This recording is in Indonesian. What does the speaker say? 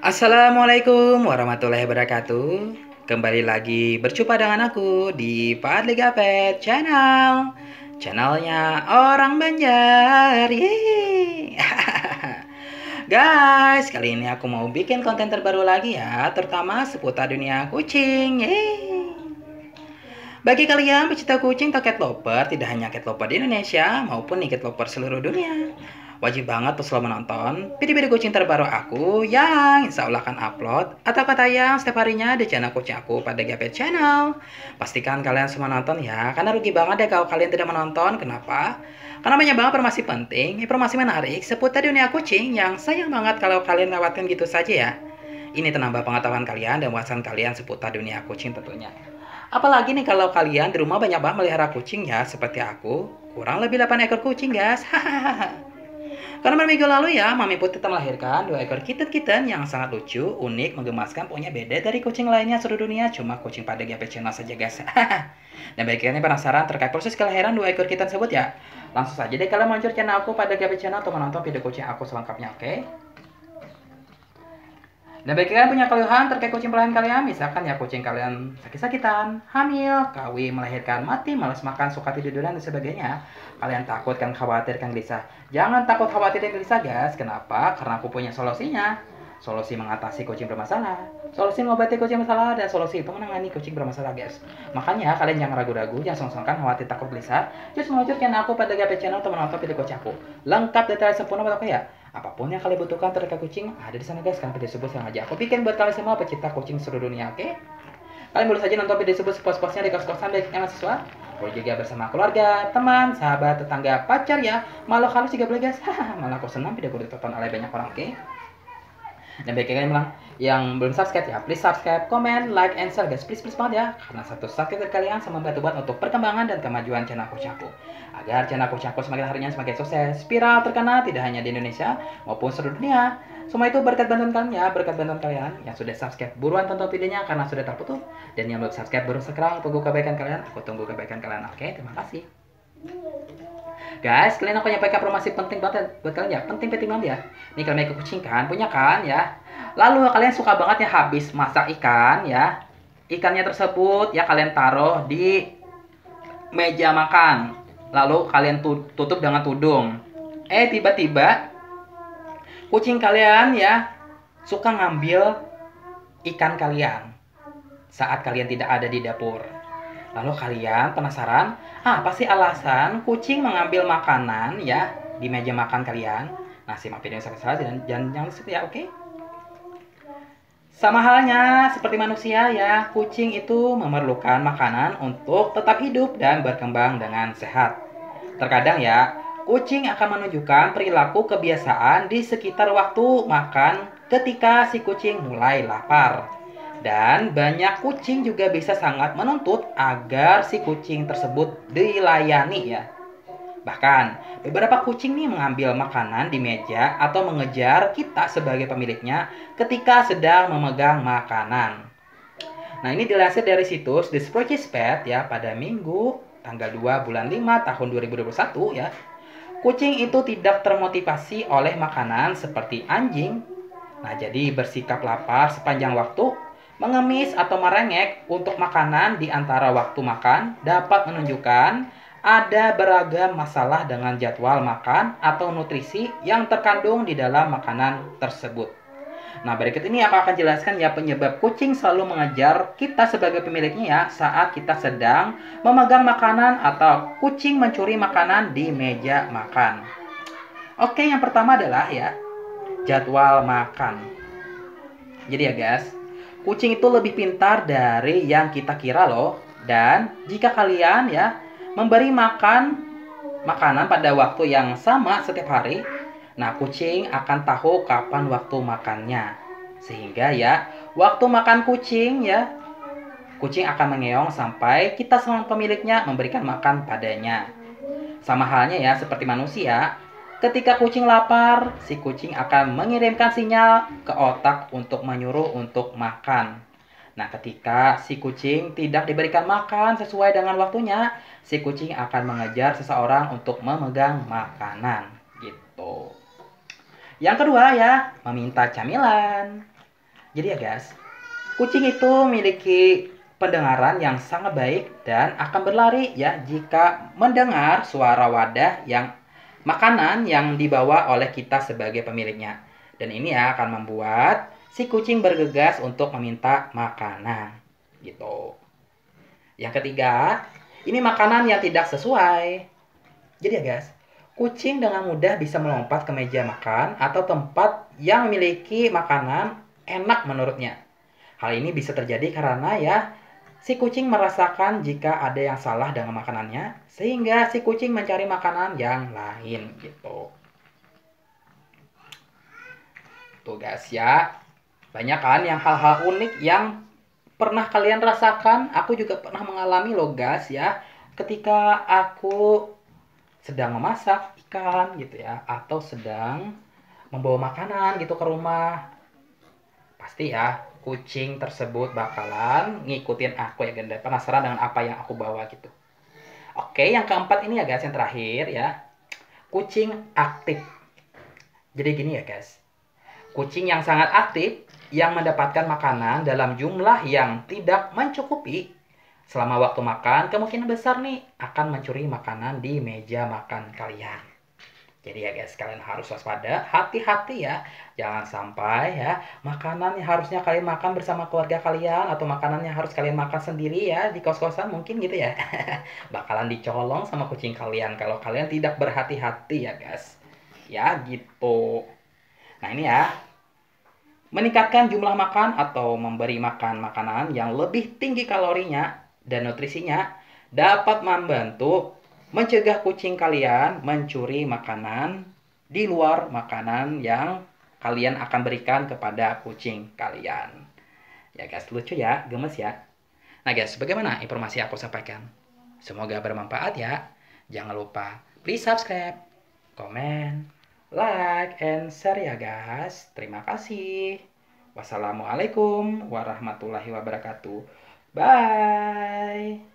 Assalamualaikum warahmatullahi wabarakatuh. Kembali lagi berjumpa dengan aku di Padliga Pet Channel. Channelnya orang Banjar. Yeay. Guys, kali ini aku mau bikin konten terbaru lagi ya, terutama seputar dunia kucing. Yeay. Bagi kalian pecinta kucing atau cat lover, tidak hanya cat lover di Indonesia maupun nih cat lover seluruh dunia, wajib banget tuh selalu menonton video-video kucing terbaru aku yang insya Allah akan upload atau tayang setiap harinya di channel kucing aku pada GP Channel. Pastikan kalian semua nonton ya, karena rugi banget deh kalau kalian tidak menonton. Kenapa? Karena banyak banget informasi penting, informasi menarik seputar dunia kucing yang sayang banget kalau kalian lewatkan gitu saja ya. Ini menambah pengetahuan kalian dan wawasan kalian seputar dunia kucing tentunya. Apalagi nih kalau kalian di rumah banyak banget melihara kucing ya, seperti aku, kurang lebih 8 ekor kucing guys. Karena minggu lalu ya, Mami Putih telah melahirkan 2 ekor kitten-kitten yang sangat lucu, unik, menggemaskan, pokoknya beda dari kucing lainnya seluruh dunia, cuma kucing pada GP Channel saja guys. Dan bagi kalian yang penasaran terkait proses kelahiran 2 ekor kitten tersebut ya, langsung saja deh kalian muncul channel aku pada GP Channel untuk menonton video kucing aku selengkapnya, oke? Dan bagi kalian punya keluhan terkait kucing peliharaan kalian, misalkan ya kucing kalian sakit-sakitan, hamil, kawin, melahirkan, mati, malas makan, suka tiduran dan sebagainya, kalian takut kan, khawatir kan, gelisah. Jangan takut, khawatir dan gelisah guys. Kenapa? Karena aku punya solusinya. Solusi mengatasi kucing bermasalah, solusi mengobati kucing bermasalah, dan solusi itu menangani kucing bermasalah guys. Makanya kalian jangan ragu-ragu, jangan sungkan, khawatir, takut, gelisah. Just meluncurkan aku pada GP Channel untuk menonton video kucing aku. Lengkap, detail, sempurna, buat ya. Apapun yang kalian butuhkan terkait kucing ada di sana guys. Karena video tersebut sengaja aku bikin buat kalian semua pecinta kucing seluruh dunia, oke? Kalian boleh saja nonton video tersebut sepuas-puasnya di kos-kosan baik yang mahasiswa, boleh juga bersama keluarga, teman, sahabat, tetangga, pacar ya. Malah halus juga boleh guys. Malah aku senang video aku ditonton oleh banyak orang, oke? Dan bagi kalian yang belum subscribe ya, please subscribe, comment, like, and share guys, please banget ya. Karena satu subscribe dari kalian sama membantu banget untuk perkembangan dan kemajuan channel kucing aku, agar channel kucing aku semakin harinya semakin sukses, viral, terkenal, tidak hanya di Indonesia maupun seluruh dunia. Semua itu berkat bantuan kalian ya, berkat bantuan kalian yang sudah subscribe. Buruan tonton videonya karena sudah terputus, dan yang belum subscribe baru sekarang, tunggu kebaikan kalian. Aku tunggu kebaikan kalian, oke? Terima kasih. Guys, kalian aku nyampaikan informasi penting banget buat kalian ya, penting banget ya. Nih kalian ikut kucing kan, punya kan ya. Lalu kalian suka banget ya habis masak ikan ya. Ikannya tersebut ya kalian taruh di meja makan. Lalu kalian tutup dengan tudung. Tiba-tiba kucing kalian ya suka ngambil ikan kalian saat kalian tidak ada di dapur. Lalu kalian penasaran, apa sih alasan kucing mengambil makanan ya di meja makan kalian? Nah, simak video sampai selesai dan jangan skip ya, oke? Sama halnya seperti manusia ya, kucing itu memerlukan makanan untuk tetap hidup dan berkembang dengan sehat. Terkadang ya, kucing akan menunjukkan perilaku kebiasaan di sekitar waktu makan ketika si kucing mulai lapar. Dan banyak kucing juga bisa sangat menuntut agar si kucing tersebut dilayani ya. Bahkan beberapa kucing nih mengambil makanan di meja atau mengejar kita sebagai pemiliknya ketika sedang memegang makanan. Nah, ini dilansir dari situs The Scratches Pet ya pada Minggu tanggal 2 bulan 5 tahun 2021 ya. Kucing itu tidak termotivasi oleh makanan seperti anjing. Nah, jadi bersikap lapar sepanjang waktu, mengemis atau merengek untuk makanan di antara waktu makan dapat menunjukkan ada beragam masalah dengan jadwal makan atau nutrisi yang terkandung di dalam makanan tersebut. Nah, berikut ini aku akan jelaskan ya penyebab kucing selalu mengejar kita sebagai pemiliknya ya saat kita sedang memegang makanan atau kucing mencuri makanan di meja makan. Oke, yang pertama adalah ya jadwal makan. Jadi ya guys, kucing itu lebih pintar dari yang kita kira loh. Dan jika kalian ya memberi makanan pada waktu yang sama setiap hari, nah kucing akan tahu kapan waktu makannya. Sehingga ya waktu makan kucing ya, kucing akan mengeong sampai kita sang pemiliknya memberikan makan padanya. Sama halnya ya seperti manusia, ketika kucing lapar, si kucing akan mengirimkan sinyal ke otak untuk menyuruh untuk makan. Nah, ketika si kucing tidak diberikan makan sesuai dengan waktunya, si kucing akan mengejar seseorang untuk memegang makanan. Gitu. Yang kedua ya, meminta camilan. Jadi ya guys, kucing itu memiliki pendengaran yang sangat baik dan akan berlari ya jika mendengar suara wadah yang makanan yang dibawa oleh kita sebagai pemiliknya. Dan ini ya akan membuat si kucing bergegas untuk meminta makanan. Gitu. Yang ketiga, ini makanan yang tidak sesuai. Jadi ya guys, kucing dengan mudah bisa melompat ke meja makan atau tempat yang memiliki makanan enak menurutnya. Hal ini bisa terjadi karena ya si kucing merasakan jika ada yang salah dengan makanannya, sehingga si kucing mencari makanan yang lain gitu. Tuh guys ya, banyak kan yang hal-hal unik yang pernah kalian rasakan. Aku juga pernah mengalami loh guys ya, ketika aku sedang memasak ikan gitu ya, atau sedang membawa makanan gitu ke rumah. Pasti ya, kucing tersebut bakalan ngikutin aku ya, dan penasaran dengan apa yang aku bawa gitu. Oke, yang keempat ini ya guys, yang terakhir ya. Kucing aktif. Jadi gini ya guys. Kucing yang sangat aktif yang mendapatkan makanan dalam jumlah yang tidak mencukupi selama waktu makan, kemungkinan besar nih akan mencuri makanan di meja makan kalian. Jadi ya guys, kalian harus waspada, hati-hati ya. Jangan sampai ya, makanan yang harusnya kalian makan bersama keluarga kalian atau makanan yang harus kalian makan sendiri ya di kos-kosan mungkin gitu ya. Bakalan dicolong sama kucing kalian kalau kalian tidak berhati-hati ya guys. Ya gitu. Nah ini ya, meningkatkan jumlah makan atau memberi makan makanan yang lebih tinggi kalorinya dan nutrisinya dapat membantu mencegah kucing kalian mencuri makanan di luar makanan yang kalian akan berikan kepada kucing kalian. Ya guys, lucu ya, gemes ya. Nah guys, bagaimana informasi yang aku sampaikan? Semoga bermanfaat ya. Jangan lupa please subscribe, komen, like, and share ya guys. Terima kasih. Wassalamualaikum warahmatullahi wabarakatuh. Bye.